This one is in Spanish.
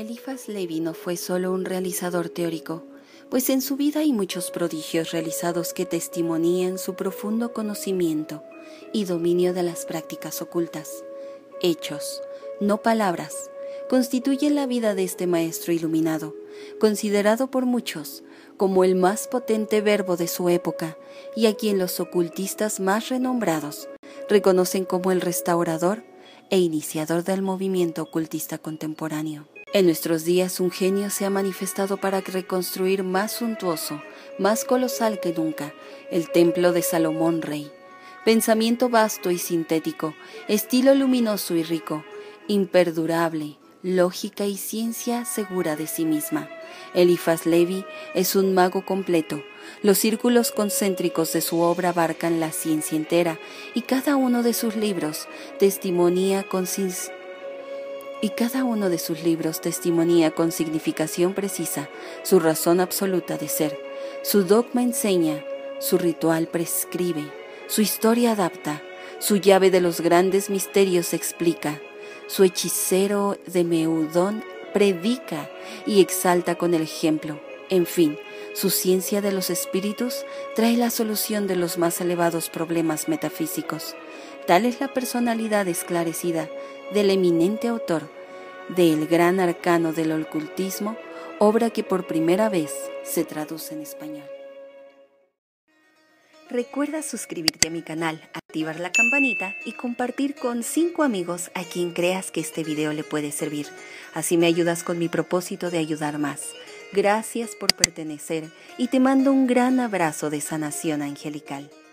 Eliphas Levi no fue solo un realizador teórico, pues en su vida hay muchos prodigios realizados que testimonian su profundo conocimiento y dominio de las prácticas ocultas. Hechos, no palabras, constituyen la vida de este maestro iluminado, considerado por muchos como el más potente verbo de su época y a quien los ocultistas más renombrados reconocen como el restaurador e iniciador del movimiento ocultista contemporáneo. En nuestros días un genio se ha manifestado para reconstruir más suntuoso, más colosal que nunca, el templo de Salomón Rey. Pensamiento vasto y sintético, estilo luminoso y rico, imperdurable, lógica y ciencia segura de sí misma. Eliphas Levi es un mago completo. Los círculos concéntricos de su obra abarcan la ciencia entera y cada uno de sus libros testimonia con significación precisa su razón absoluta de ser. Su dogma enseña, su ritual prescribe, su historia adapta, su llave de los grandes misterios explica, su hechicero de Meudón predica y exalta con el ejemplo. En fin, su ciencia de los espíritus trae la solución de los más elevados problemas metafísicos. Tal es la personalidad esclarecida del eminente autor del gran arcano del ocultismo, obra que por primera vez se traduce en español. Recuerda suscribirte a mi canal, activar la campanita y compartir con 5 amigos a quien creas que este video le puede servir. Así me ayudas con mi propósito de ayudar más. Gracias por pertenecer y te mando un gran abrazo de sanación angelical.